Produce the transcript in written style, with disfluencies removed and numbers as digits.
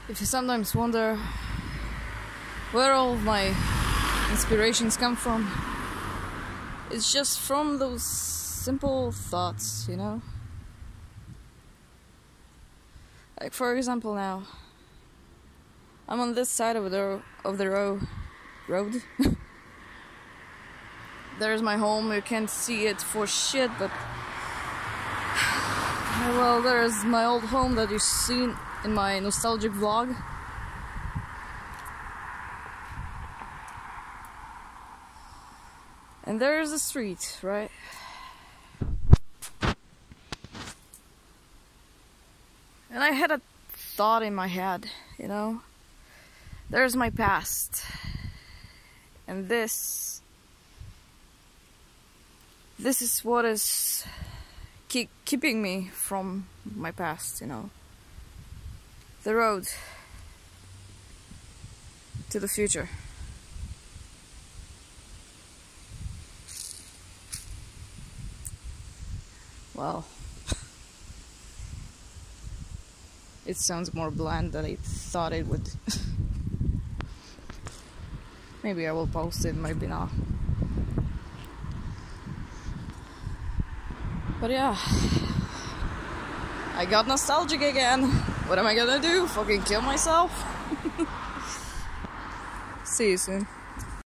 If you sometimes wonder where all of my inspirations come from, it's just from those simple thoughts, you know? Like, for example, now I'm on this side of the road. There's my home. You can't see it for shit, but well, there's my old home that you've seen in my nostalgic vlog. And there's the street, right? And I had a thought in my head, you know? There's my past. And this is what is keeping me from my past, you know? The road to the future. Well, it sounds more bland than I thought it would. Maybe I will post it, maybe not. But yeah, I got nostalgic again. What am I gonna do? Fucking kill myself? See you soon.